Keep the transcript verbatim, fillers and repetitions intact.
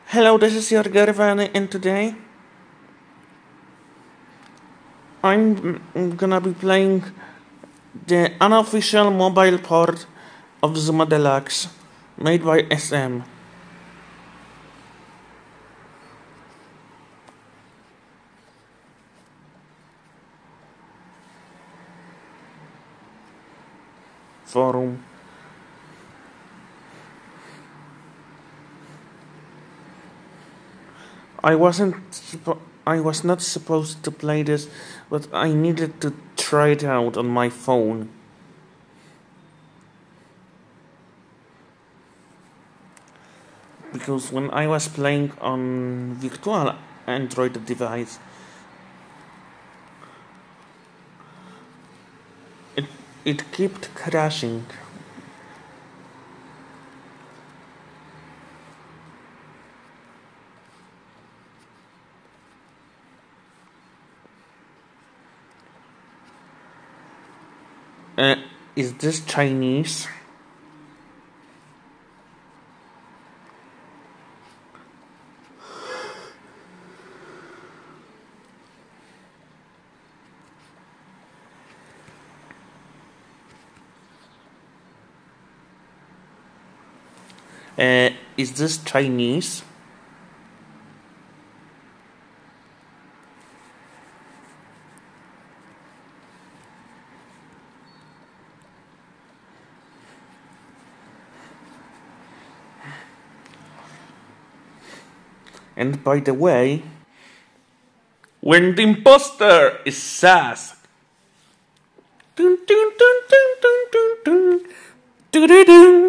Hello, this is your Gervan, and today I'm gonna be playing the unofficial mobile port of Zuma Deluxe, made by S M. Forum. I wasn't suppo- I was not supposed to play this, but I needed to try it out on my phone. Because when I was playing on virtual Android device, it it kept crashing. Uh, is this Chinese? Uh, is this Chinese? And by the way, when the imposter is Sass. Dun, dun, dun, dun, dun, dun, dun, dun, dun, dun.